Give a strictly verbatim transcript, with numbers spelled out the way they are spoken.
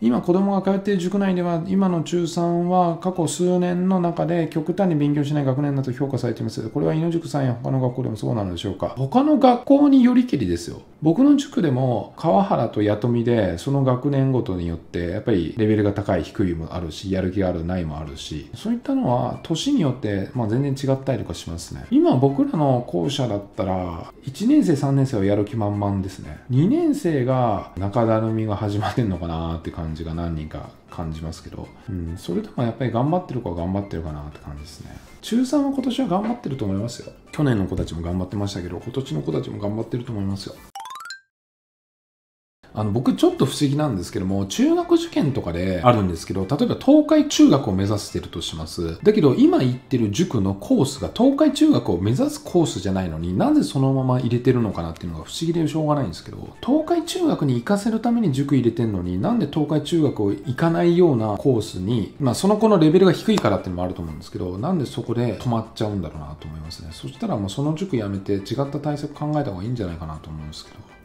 今子供が通っている塾内では、今の中さんは過去数年の中で極端に勉強しない学年だと評価されています。これは犬塾さんや他の学校でもそうなのでしょうか。他の学校によりけりですよ。僕の塾でも川原と弥富でその学年ごとによってやっぱりレベルが高い低いもあるし、やる気があるないもあるし、そういったのは年によってまあ全然違ったりとかしますね。今僕らの校舎だったらいちねん生さんねん生はやる気満々ですね。にねん生が中だるみが始まってんのかなーって感じが何人か感じますけど、うん、それでもやっぱり頑張ってる子は頑張ってるかなって感じですね。中さんは今年は頑張ってると思いますよ。去年の子たちも頑張ってましたけど、今年の子たちも頑張ってると思いますよ。あの僕ちょっと不思議なんですけども、中学受験とかであるんですけど、例えば東海中学を目指してるとします。だけど今行ってる塾のコースが東海中学を目指すコースじゃないのに、なぜそのまま入れてるのかなっていうのが不思議でしょうがないんですけど、東海中学に行かせるために塾入れてんのに、なんで東海中学を行かないようなコースに、まあその子のレベルが低いからっていうのもあると思うんですけど、なんでそこで止まっちゃうんだろうなと思いますね。そしたらもうその塾辞めて違った対策考えた方がいいんじゃないかなと思うんですけど。